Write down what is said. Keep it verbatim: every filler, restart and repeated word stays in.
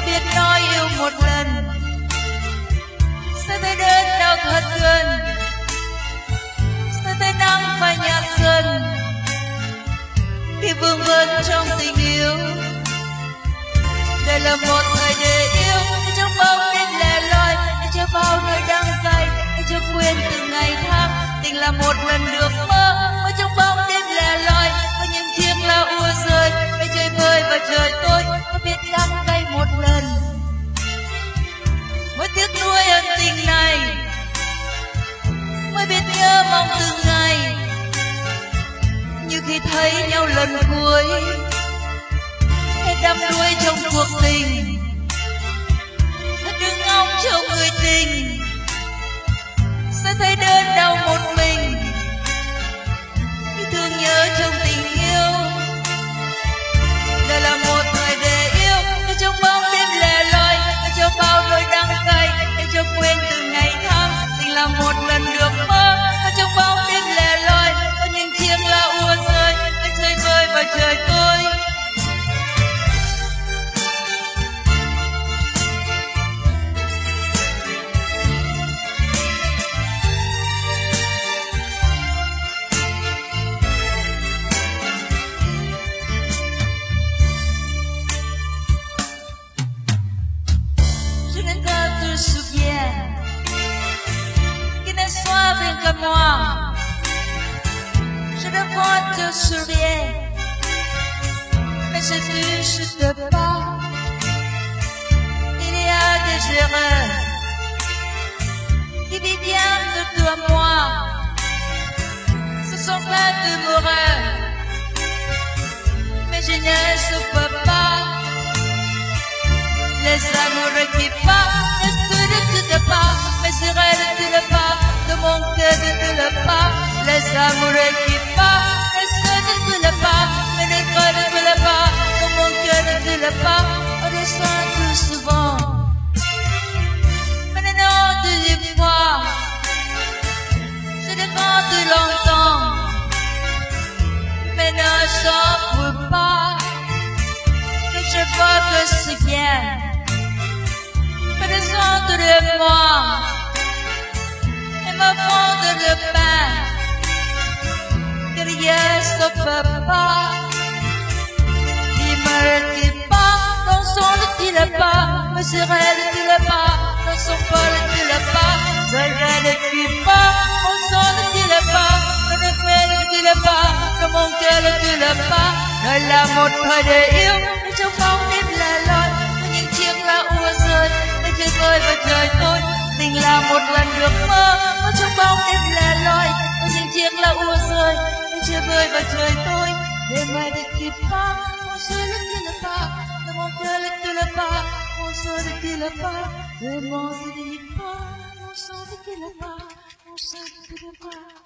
biết nói yêu một lần sẽ thấy đớn đau thật gần, sẽ thấy nắng phai nhạt dần khi vương vấn trong tình yêu. Đây là một thời để yêu, trong bóng đêm lẻ loi, để cho bao nơi đắng cay, để cho quên từng ngày tháng. Tình là một lần được mơ, mơ trong bóng đêm lẻ loi, có những chiếc lá ùa rơi, mây chơi vơi và trời tôi có biết đắng cay một lần. Mới tiếc nuối ân tình này, mới biết nhớ mong từng ngày, như khi thấy nhau lần cuối hết đắm đuối trong cuộc tình. Thật đừng ngóng trong người tình sẽ thấy đớn đau một mình khi thương nhớ trong tình yêu. Đây là một thời để yêu, để trong bóng đêm lẻ loi, để cho bao nỗi đắng cay, để cho quên từng ngày tháng. Tình là một lần được mơ, ở trong bóng đêm lẻ loi, có những chiếc lá ùa rơi, để chơi vơi và trời tôi. Viens comme moi, je ne vois te sourire, mais je touche pas. Il y a des erreurs qui viennent de toi moi, ce sont pas de horreur, mais je ne souffre pas. Les amours qui partent ne te pas, mais seraient ne te pas. De mon cœur ne te le pas, les amoureux qui partent, ne se ne te le pas, mais ne te le pas, de mon cœur ne te le pas, on descend tout souvent. Maintenant deuxième fois, je demande longtemps, mais ne s'en pas, que je vois que c'est bien, mais descends de moi. Me fondre le pain, que rien ne peut pas. Il me retire pas, non son ne tire pas, me serait ne tire pas, non son pas ne tire pas, serait ne tire pas, mon son ne tire pas, non ne fait ne tire pas, non mon cœur ne tire pas. Nơi là một thời để yêu, để trong bóng đêm lẻ loi, có những chiếc lá ùa rơi, để chơi vơi và trời tôi. Tình là một lần được mơ, mơ trong bóng đêm lẻ loi, có những chiếc lá ùa rơi, để chơi vơi và trời tôi. Để mai để kịp pas, mon seul ne tire pas, de mon cœur ne tire pas, mon seul ne tire pas, de mon ne tire pas, mon seul ne tire pas, mon seul ne tire pas.